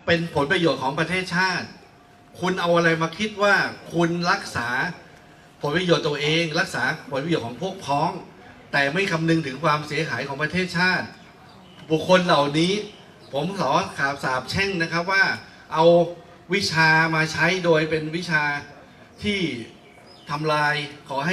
เป็นผลประโยชน์ของประเทศชาติคุณเอาอะไรมาคิดว่าคุณรักษาผลประโยชน์ตัวเองรักษาผลประโยชน์ของพวกพ้องแต่ไม่คำนึงถึงความเสียหายของประเทศชาติบุคคลเหล่านี้ผมขอสาบแช่งนะครับว่าเอาวิชามาใช้โดยเป็นวิชาที่ทำลายขอให้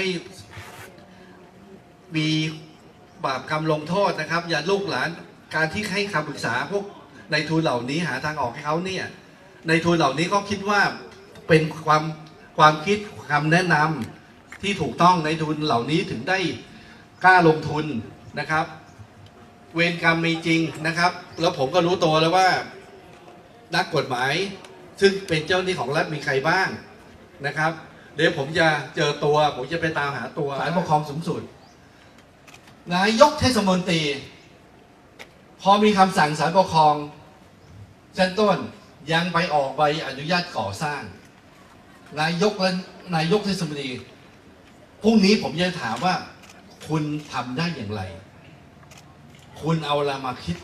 มีบาปกรรมลงโทษนะครับอย่าลูกหลานการที่ให้คำปรึกษาพวกนายทุนเหล่านี้หาทางออกให้เขาเนี่ยนายทุนเหล่านี้ก็คิดว่าเป็นความคิดคำแนะนำที่ถูกต้องนายทุนเหล่านี้ถึงได้กล้าลงทุนนะครับเวรกรรมมีจริงนะครับแล้วผมก็รู้ตัวแล้วว่านักกฎหมายซึ่งเป็นเจ้าหน้าที่ของรัฐมีใครบ้างนะครับเดี๋ยวผมจะเจอตัวผมจะไปตามหาตัวศาลปกครองสูงสุดนายกเทศมนตรีพอมีคำสั่งศาลปกครองชั้นต้นยังไปออกใบอนุญาตก่อสร้างนายกเทศมนตรีพรุ่งนี้ผมจะถามว่าคุณทำได้อย่างไรคุณเอาอะไรมาคิด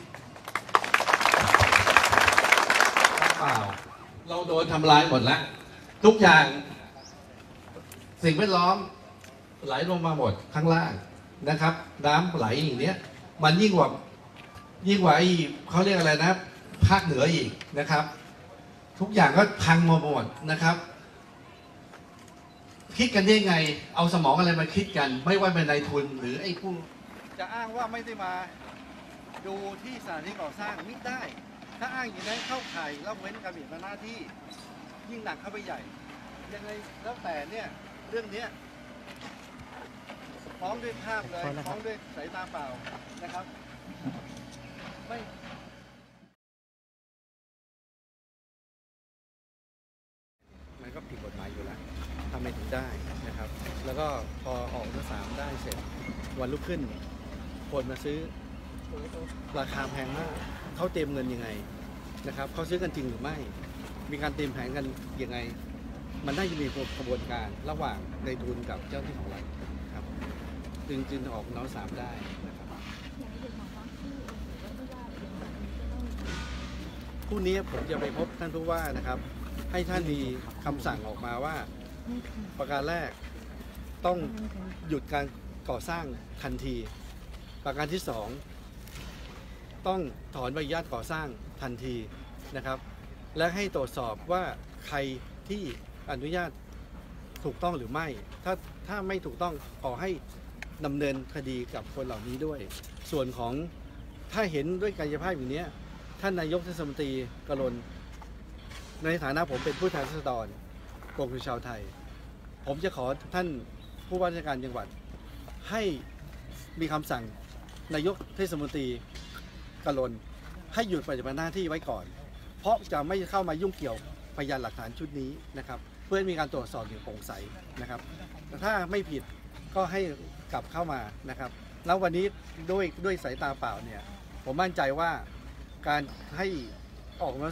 เปล่าเราโดนทำลายหมดแล้วทุกอย่างสิ่งแวดล้อมไหลลงมาหมดข้างล่างนะครับน้ำไหลอย่างเนี้ยมันยิ่งกว่าไอ้เขาเรียกอะไรนะภาคเหนืออีกนะครับทุกอย่างก็พังมาหมดนะครับคิดกันได้ไงเอาสมองอะไรมาคิดกันไม่ว่าเป็นนายทุนหรือไอ้ผู้จะอ้างว่าไม่ได้มาดูที่สถานที่ก่อสร้างมิได้ถ้าอ้างอย่างนั้นเข้าข่ายละเว้นการปฏิบัติหน้าที่ยิ่งหนักเข้าไปใหญ่ยังไงแล้วแต่เนี่ยเรื่องนี้ฟ้องด้วยภาพเลยฟ้องด้วยสายตาเปล่านะครับไม่มันก็ผิดกฎหมายอยู่แล้วทำไมถึงได้นะครับแล้วก็พอออกมา3ได้เสร็จวันรุ่งขึ้นคนมาซื้อราคาแพงมากเขาเตรียมเงินยังไงนะครับเขาซื้อกันจริงหรือไม่มีการเตรียมแผนกันยังไงมันได้จะมีกระบวนการระหว่างในทุนกับเจ้าหน้าที่ของรัฐครับจึงออกน้อง3ได้นะครับพรุ่งนี้ผมจะไปพบท่านผู้ว่านะครับให้ท่านมีคำสั่งออกมาว่าประการแรกต้องหยุดการก่อสร้างทันทีประการที่2ต้องถอนใบอนุญาตก่อสร้างทันทีนะครับและให้ตรวจสอบว่าใครที่อนุญาตถูกต้องหรือไม่ถ้าไม่ถูกต้องขอให้ดำเนินคดีกับคนเหล่านี้ด้วยส่วนของถ้าเห็นด้วยกายภาพอย่างนี้ท่านนายกเทศมนตรีกรณในฐานะผมเป็นผู้แทนราษฎรปวงชนชาวไทยผมจะขอท่านผู้ว่าราชการจังหวัดให้มีคำสั่งนายกเทศมนตรีกรณให้หยุดปฏิบัติหน้าที่ไว้ก่อนเพราะจะไม่เข้ามายุ่งเกี่ยวพยานหลักฐานชุดนี้นะครับเพื่อให้มีการตรวจสอบอย่างโปร่งใสนะครับแต่ถ้าไม่ผิดก็ให้กลับเข้ามานะครับแล้ววันนี้ด้วยสายตาเปล่าเนี่ยผมมั่นใจว่าการให้ออกมา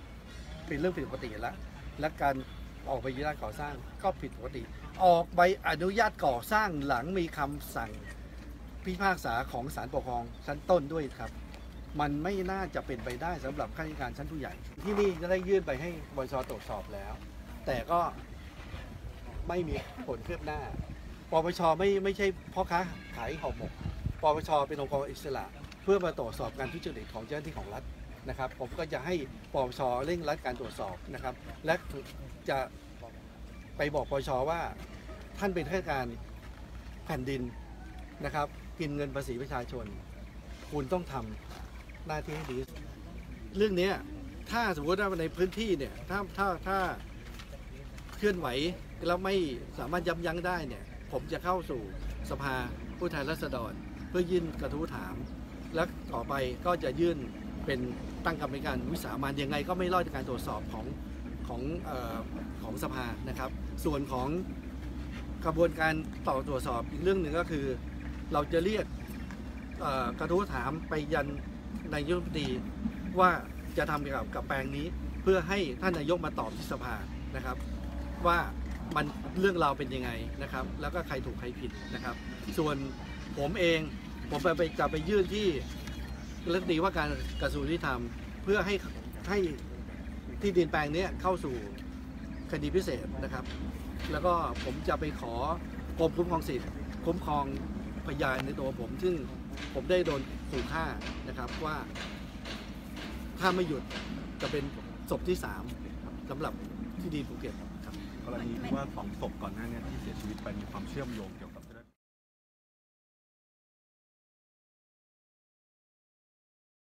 3เป็นเรื่องผิดปกติแล้วและการออกใบอนุญาตก่อสร้างก็ผิดปกติออกใบอนุญาตก่อสร้างหลังมีคำสั่งพิพากษาของศาลปกครองชั้นต้นด้วยครับมันไม่น่าจะเป็นไปได้สำหรับข้าราชการชั้นผู้ใหญ่ที่นี่จะได้ยื่นไปให้บช.ตรวจสอบแล้วแต่ก็ไม่มีผลคืบหน้าปปช.ไม่ใช่พ่อค้าขายห่อหมกปปช.เป็นองค์กรอิสระเพื่อมาตรวจสอบการทุจริตของเจ้าหน้าที่ของรัฐนะครับผมก็จะให้ปปช.เร่งรัดการตรวจสอบนะครับและจะไปบอกปปช.ว่าท่านเป็นข้าราชการแผ่นดินนะครับกินเงินภาษีประชาชนคุณต้องทำหน้าที่ให้ดีเรื่องนี้ถ้าสมมติว่าในพื้นที่เนี่ยถ้าเคลื่อนไหวแล้วไม่สามารถยับยั้งได้เนี่ยผมจะเข้าสู่สภาผู้แทนราษฎรเพื่อยื่นกระทู้ถามและต่อไปก็จะยื่นเป็นตั้งกรรมการวิสามัญยังไงก็ไม่รอดจากการตรวจสอบของสภานะครับส่วนของกระบวนการตรวจสอบอีกเรื่องหนึ่งก็คือเราจะเรียกกระทู้ถามไปยันนายกรัฐมนตรีว่าจะทำเกี่ยวกับแปลงนี้เพื่อให้ท่านนายกมาตอบที่สภานะครับว่ามันเรื่องราวเป็นยังไงนะครับแล้วก็ใครถูกใครผิดนะครับส่วนผมเองผมจะไปยื่นที่รัฐมนตรีว่าการกระทรวงยุติธรรมเพื่อให้ที่ดินแปลงนี้เข้าสู่คดีพิเศษนะครับ แล้วก็ผมจะไปขอกรมคุ้มครองสิทธิ์คุ้มครองพยานในตัวผมซึ่งผมได้โดนขู่ฆ่านะครับว่าถ้าไม่หยุดจะเป็นศพที่3สำหรับที่ดินภูเก็ตครับกรณีที่ว่า2 ศพก่อนหน้านี้ที่เสียชีวิตไปมีความเชื่อมโยงเกี่ยวกับ